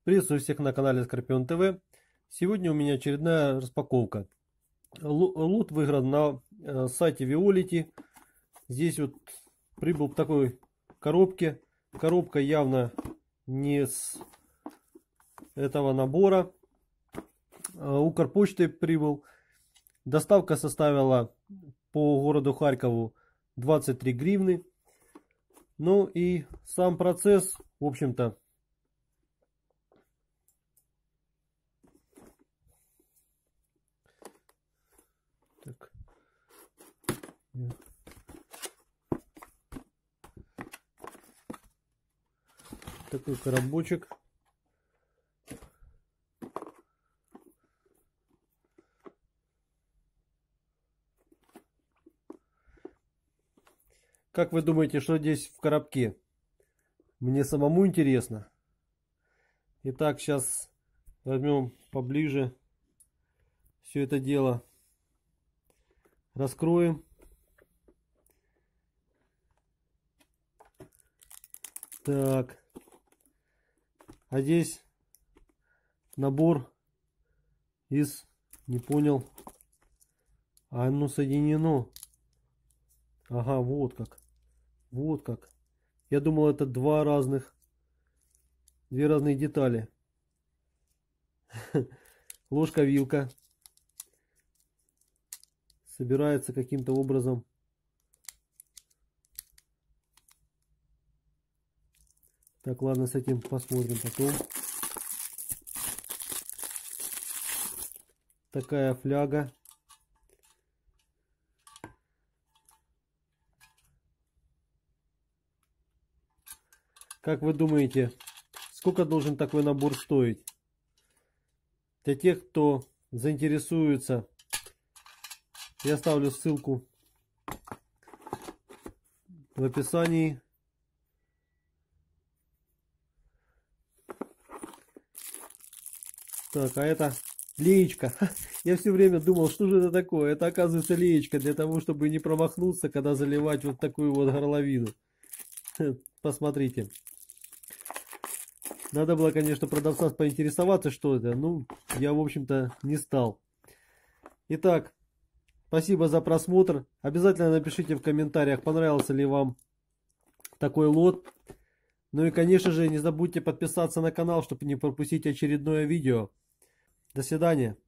Приветствую всех на канале Скорпион ТВ. Сегодня у меня очередная распаковка. Лот выигран на сайте Виолити. Здесь вот прибыл в такой коробке. Коробка явно не с этого набора. Укрпочтой прибыл. Доставка составила по городу Харькову 23 гривны. Ну и сам процесс, в общем-то, так. Такой коробочек. Как вы думаете, что здесь в коробке? Мне самому интересно. Итак, сейчас возьмем поближе все это дело. Раскроем. Так. А здесь набор из... Не понял. А оно соединено. Ага, вот как. Вот как. Я думал, это две разные детали. Ложка-вилка. Собирается каким-то образом. Так, ладно, с этим посмотрим потом. Такая фляга. Как вы думаете, сколько должен такой набор стоить? Для тех, кто заинтересуется, я оставлю ссылку в описании. Так, а это леечка. Я все время думал, что же это такое. Это, оказывается, леечка для того, чтобы не промахнуться, когда заливать вот такую вот горловину. Посмотрите. Надо было, конечно, продавца поинтересоваться, что это. Ну, я, в общем-то, не стал. Итак, спасибо за просмотр. Обязательно напишите в комментариях, понравился ли вам такой лот. Ну и, конечно же, не забудьте подписаться на канал, чтобы не пропустить очередное видео. До свидания.